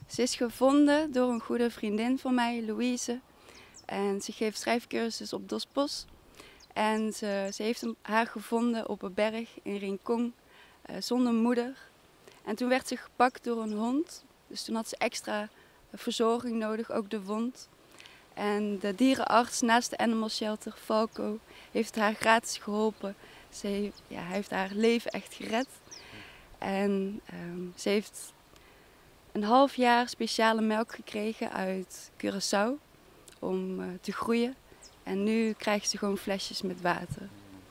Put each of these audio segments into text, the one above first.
Ze is gevonden door een goede vriendin van mij, Louise. En ze geeft schrijfcursus op Dos Pos. En ze heeft haar gevonden op een berg in Rincon, zonder moeder. En toen werd ze gepakt door een hond. Dus toen had ze extra verzorging nodig, ook de wond. En de dierenarts naast de animal shelter, Falco, heeft haar gratis geholpen. Hij heeft haar leven echt gered. En ze heeft een half jaar speciale melk gekregen uit Curaçao om te groeien. En nu krijgt ze gewoon flesjes met water.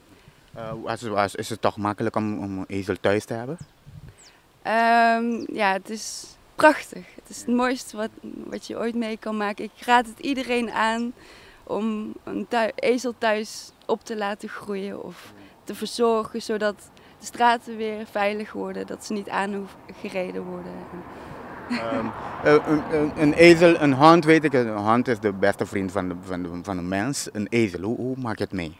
Is het toch makkelijk om een ezel thuis te hebben? Ja, het is prachtig. Het is het mooiste wat je ooit mee kan maken. Ik raad het iedereen aan om een ezel thuis op te laten groeien of te verzorgen, zodat de straten weer veilig worden, dat ze niet aangereden worden. Een ezel, een hond weet ik, een hond is de beste vriend van de mens. Een ezel, hoe maak je het mee?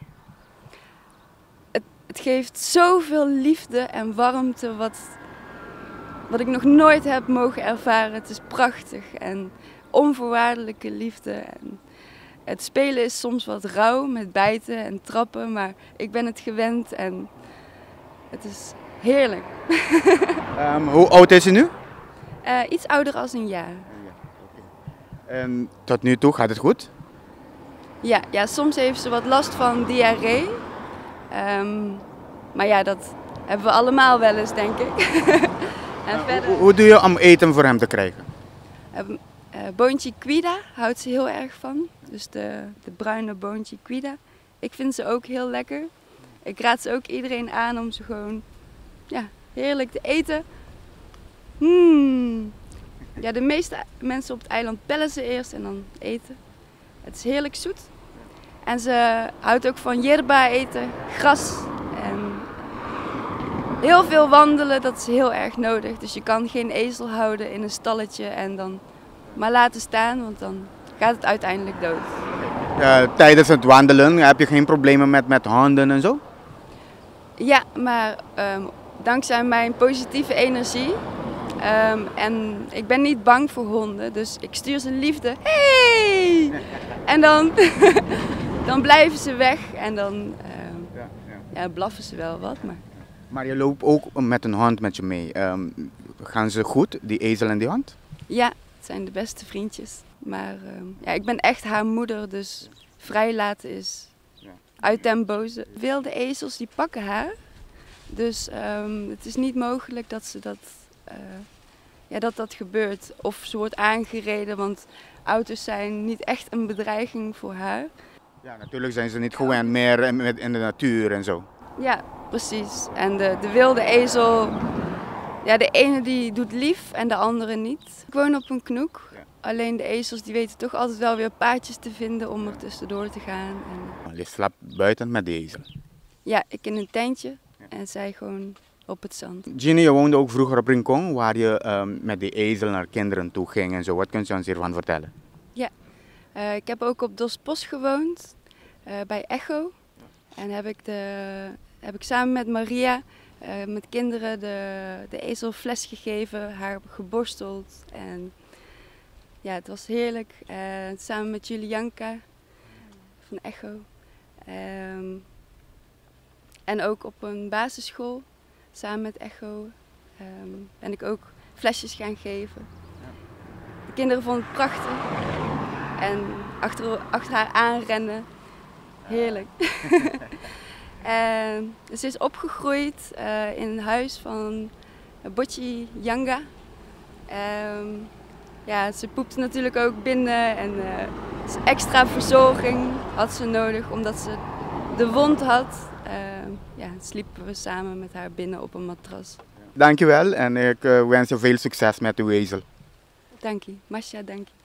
Het geeft zoveel liefde en warmte wat ik nog nooit heb mogen ervaren. Het is prachtig en onvoorwaardelijke liefde. En het spelen is soms wat rauw met bijten en trappen, maar ik ben het gewend en het is heerlijk. Hoe oud is ze nu? Iets ouder als een jaar. En tot nu toe gaat het goed? Ja, soms heeft ze wat last van diarree. Maar ja, dat hebben we allemaal wel eens, denk ik. En verder, hoe doe je om eten voor hem te krijgen? boontje Quida houdt ze heel erg van. Dus de bruine boontje Quida. Ik vind ze ook heel lekker. Ik raad ze ook iedereen aan om ze gewoon heerlijk te eten. Ja, de meeste mensen op het eiland pellen ze eerst en dan eten. Het is heerlijk zoet. En ze houdt ook van yerba eten, gras en heel veel wandelen, dat is heel erg nodig. Dus je kan geen ezel houden in een stalletje en dan maar laten staan, want dan gaat het uiteindelijk dood. Tijdens het wandelen heb je geen problemen met honden en zo? Ja, maar dankzij mijn positieve energie en ik ben niet bang voor honden, dus ik stuur ze liefde. Hey! En dan blijven ze weg en dan blaffen ze wel wat. Maar je loopt ook met een hond met je mee. Gaan ze goed, die ezel en die hond? Ja, het zijn de beste vriendjes. Maar ik ben echt haar moeder, dus vrijlaten is uit den boze. Wilde ezels die pakken haar, dus het is niet mogelijk dat dat gebeurt. Of ze wordt aangereden, want auto's zijn niet echt een bedreiging voor haar. Ja, natuurlijk zijn ze niet gewend meer in de natuur en zo. Ja, precies. En de wilde ezel, de ene die doet lief en de andere niet. Ik woon op een knoek. Ja. Alleen de ezels die weten toch altijd wel weer paadjes te vinden om er tussendoor te gaan. Je slaapt buiten met de ezel? Ja, ik in een tentje en zij gewoon op het zand. Ginny, je woonde ook vroeger op Rincon, waar je met de ezel naar kinderen toe ging en zo. Wat kun je ons hiervan vertellen? Ja, ik heb ook op Dos Pos gewoond, bij Echo. En heb ik samen met Maria, met kinderen, de ezel fles gegeven, haar geborsteld. En ja, het was heerlijk. Samen met Julianka van Echo. En ook op een basisschool, samen met Echo, ben ik ook flesjes gaan geven. De kinderen vonden het prachtig. En achter haar aanrennen. Heerlijk. En ze is opgegroeid in een huis van Botchi Yanga. Ze poepte natuurlijk ook binnen en extra verzorging had ze nodig omdat ze de wond had. Sliepen we samen met haar binnen op een matras. Dankjewel en ik wens je veel succes met uw ezel. Dank je, Masha, dank je.